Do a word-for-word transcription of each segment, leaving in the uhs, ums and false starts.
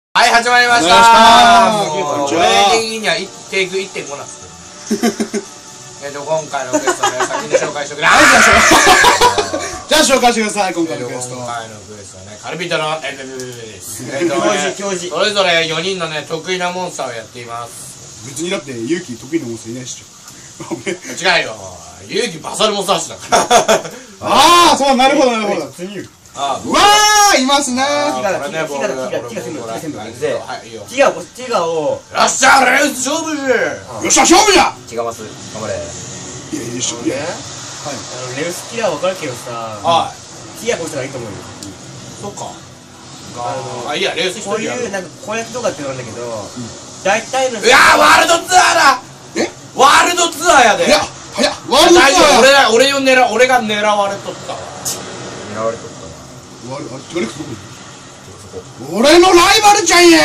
はい、始まりましたー。もう俺的にはテイク いってんご なんですけどえっと、今回のゲストね、先に紹介しておくれ。はい、 じゃあ紹介してください、今回のゲスト。 今回のゲストはね、カルビトのエルビビです。えっとね、それぞれよにんのね、得意なモンスターをやっています。 別にだって、勇気得意なモンスターいないっしょ。 違うよ。勇気バサルモンスターしだから。 ああ、そう、なるほど、なるほど。 あうわー、いますねー。 これね、僕が、俺もで、ティガを、ティガを、 よっしゃ、レース勝負じゃ。 よっしゃ、勝負じゃ。 ティガマス、頑張れ。 いや、一緒に。はい。 あの、レースティガわかるけどさ、 はい。 ティガこしたらいいと思うよ。 そっか。 あの、 あ、いや、レース一人やる。 こういう、なんか、攻略とかってのなんだけど、大体の。 いやー、ワールドツアーだ。 え？ ワールドツアーやで。 いや、早っ。ワールドツアー。 大丈夫、俺ら、俺を狙う、俺が狙われとったわ。 狙われとった。 あれ、あれ、ティガレックスどこに？俺のライバルちゃんや。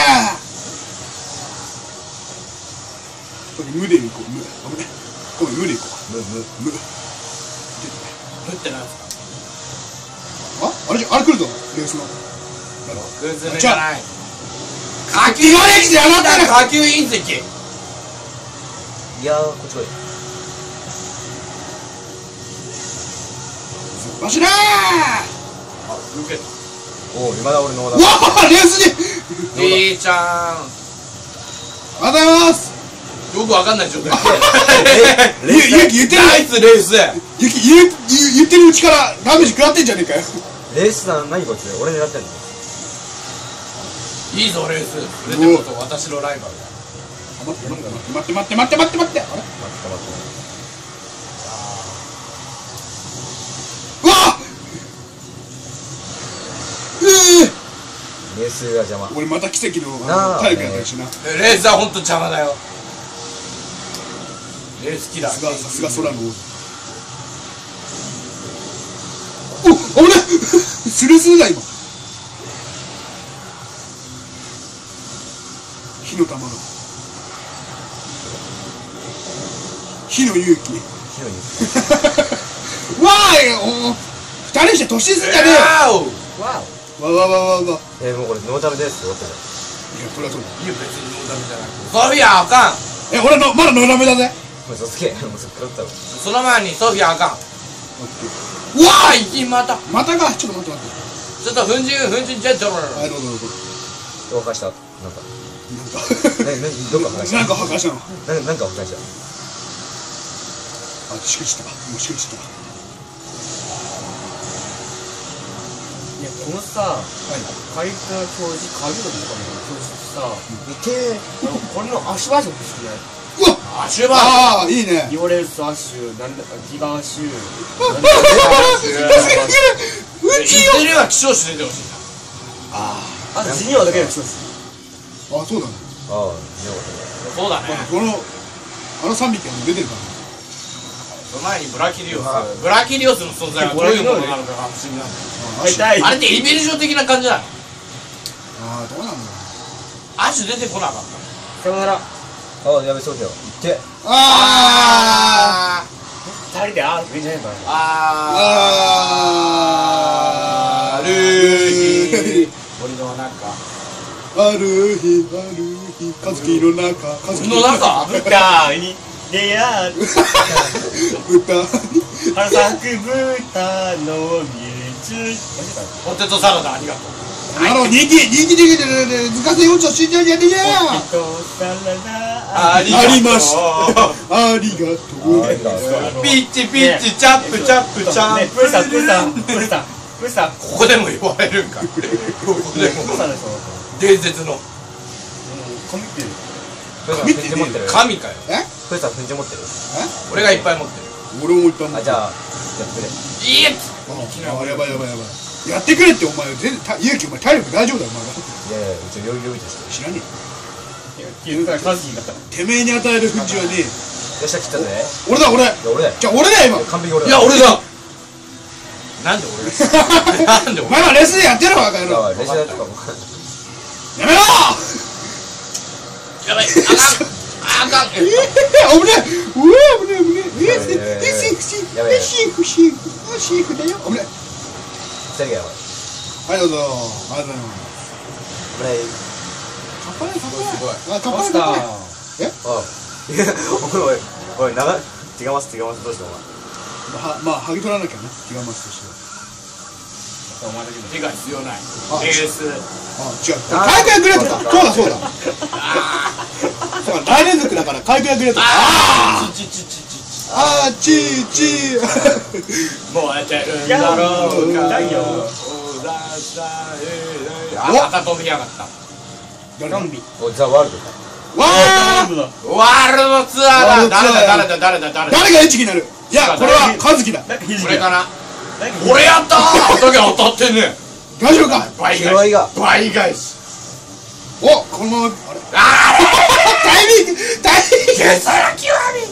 無で行こう、無。危ね。ごめん、無で行こう。 無、無、 無。 無ってなんすあ、あれじゃ、あれ来るぞ、レースの。 か。グズメじゃない。 下級レースで上がったら。 下級隕石。 いやー、こっち来い。 わしらー。 あ、受けた。 おう、今だ俺のオーダうわー、レースに。 いいちゃん。 ありがとうございます。 よくわかんない状態。 ゆゆき言ってる。 ナイスレース。 ゆき言う言ってるうちからダメージ食らってんじゃねえかよ。 レースな、何こいつ、俺狙ってんの。 いいぞレース。それでこそ私のライバルだ。 待って待って待って待って待って待って待って。あれ？ 待って待って。 うわっ。 レースが邪魔。 俺また奇跡の体力やったりしな。 レースはほんと邪魔だよ。レースキラー。 さすがさすが空の王。お、危ね。スルスルだ今。火の玉が。火の勇気。 火の勇気。 わーい、お二人して突進すんじゃねえよ。 わわわわわわ。 えー、もうこれノータルですって終わったじいや、それはそうだ。 いいよ別にノーダメじゃない。ソフィアあかん。 え、俺のまだノーダメだぜ。 ゃん。もう嘘つけ。もうそっからったわ。 その前にソフィアあかん。 うわあ、いきまた。 またか。ちょっと待って待って。 ちょっと粉塵粉塵ジェットロはい、どうぞどうぞ。 どう破壊したなんか。 なんかな、な、どっか破壊したなんか破壊したの。 な、なんか破壊したあ、しくじったか。もうしくじったか。 いや、このさ、カリフラ教授、カリフラとかの教授さ、似てー。これの足バージョン欲しくない？ うわアシュバー。 ああ、いいね。 リオレースアッシュ、なんだ、ギガアッシュ。 助けてくれ。うちよ。 いずれは希少種出てほしいな。 ああとジニオだけで一つ。 あ、あ、そうだね。 ああ、 そうだね。 このあの三匹はもう出てるから。 その前にブラキリオス。ブラキリオスの存在はどういうものなのかが不思議なんだよ。あれってイベリジョ的な感じなの？ ああ、どうなんだろう。 アシュ出てこなかった。 さよなら。ああ、やべ、そうだよ。行って。 あ二人であーって言うんじゃないかな。 ああある日森の中。 ある日ある日和樹の中。 森の中？ 豚に出会う。 豚花咲く豚の水。 ポテトサラダありがとう。 あの人気人気的でずかせようと死んじゃいけねえや。 ポテトサラダありました。 ありがとう。 ピッチピッチチャップチャップチャップ。 プーさんプーさんプーさんプーさん。 ここでも言われるんか。ここでも伝説の神ってる。 神って持ってる。 神かよ。 え？ プーさん粉じ持ってる。 俺がいっぱい持ってる。 俺もいっぱい持ってる。 あ、じゃあやってくれ。 いいえ。 あ、やばいやばいやばい。やってくれってお前全然勇気お前体力大丈夫だよお前は。 いやいや、うち余裕余裕として。 知らねえ。 いや、カズキだった。 てめえに与える粉塵はねえ。 よっしゃ、切ったぜ。 俺だ俺。 いや、俺だよ。 じゃあ俺だよ今。 完璧俺だ。 いや俺だ。なんで俺だ。なんでお前はレースでやってるわバカ野郎。 レジャーとかも。 やめろ。 やばい。あかん。あかん。 ええ、危ねえ。うわ危ねえ危ねえ。ええ、セーフセーフ。 やばい。 セーフセーフ。セーフだよ。危ねえ。 二人がやばい。 はいどうぞ。ありがとうございます。 危ない。 パレかっこいいすごいあカッパレ落ちたかっこいいえいやおいおい長違います違いますどうしたお前はまあ剥ぎ取らなきゃね気が増すとしてお前だけど手が必要ないあエースあ違う回転グレートかそうだそうだそうだ大連続だから回転グレートあチチチチチあーちーちー燃えてるんだろうかダイヤあまた飛びやがったガンビおザワールドかわーだワールドツアーだ誰だ誰だ誰だ誰だ誰がエッチになるいやこれは和樹だなんかひじこれかななんか俺やったー時が当たってんね大丈夫か倍拾いが倍返しおこのままあれあタイミングタイミングーゲソラ極み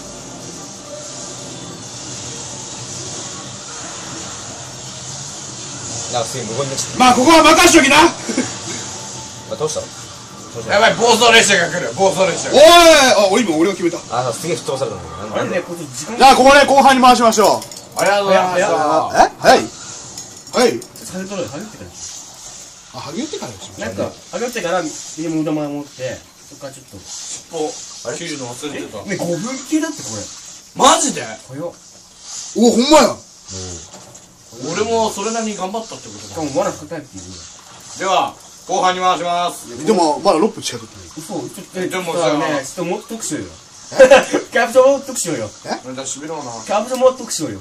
なんかすげえ無言になっちゃっまあここは任しときなたどうしたのどうしたのやばい暴走列車が来る暴走列車おいあ俺今俺が決めたあすげえ吹っ飛ばされたんだけどあれねなんでこいつ時間じゃあここで後半に回しましょうありがとうございましたえ早い早いされとるはげってからあハゲってからですなんかはげってからみんな無駄前持ってそっからちょっとお切るの忘れてたねごふん系だってこれマジで早っおほんまや俺もそれなりに頑張ったってことしかも罠かかったっていうだでは後半に回しますでもまだろっぷん近くってない嘘ちょっとえでもさちょっとねちょっともっと特集よキャプションもっと特集よなんだしびろうなキャプションもっと特集よ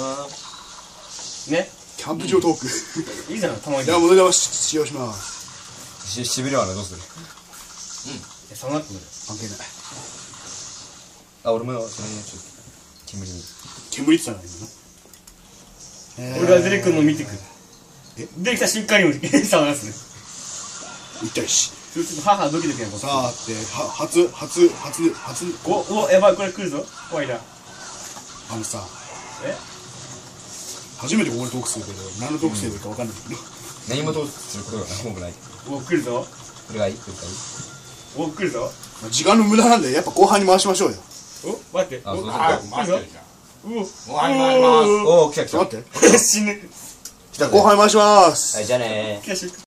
ねキャンプ場トークいいじゃんたまにじゃあもうそれでは使用しますししびれはねどうする下がってくる関係ないあ俺もそれにちょっと煙に煙ってたな今俺が出てくるの見てくるえ出てきた瞬間にも下がらすね痛いしちょっと母ドキドキやんこさあっては初初初初おおやばいこれ来るぞ怖いなあのさえ初めてここでトークするけど何のトークしてるか分かんないけど何もどうすることが何もないお来るぞこれがいいこれがいいお来るぞまあ時間の無駄なんでやっぱ後半に回しましょうよお待っておあそうそうはい来るぞ回う回りますおお来た来た待ってお死ぬ来た後半に回しますはいじゃあねー来た瞬間